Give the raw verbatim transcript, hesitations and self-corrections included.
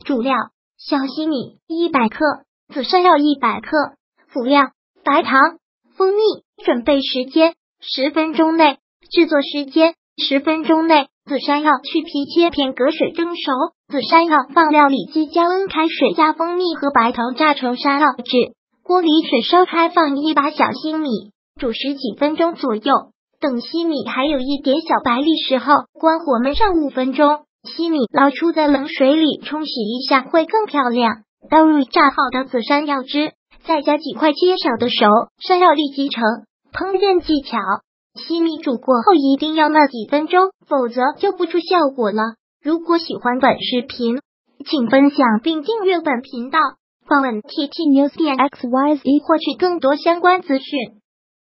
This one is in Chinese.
主料：小西米一百克，紫山药一百克。辅料：白糖、蜂蜜。准备时间：十分钟内。制作时间：十分钟内。紫山药去皮切片，隔水蒸熟。紫山药放料理机，将温开水加蜂蜜和白糖榨成山药汁。锅里水烧开，放一把小西米，煮十几分钟左右。等西米还有一点小白粒时候，关火焖上五分钟。西米捞出在冷水里冲洗一下会更漂亮。倒入炸好的紫山药汁，再加几块切小的熟山药立即成。烹饪技巧：西米煮过后一定要焖几分钟，否则就不出效果了。如果喜欢本视频，请分享并订阅本频道，访问 T T News 点 X Y Z 获取更多相关资讯。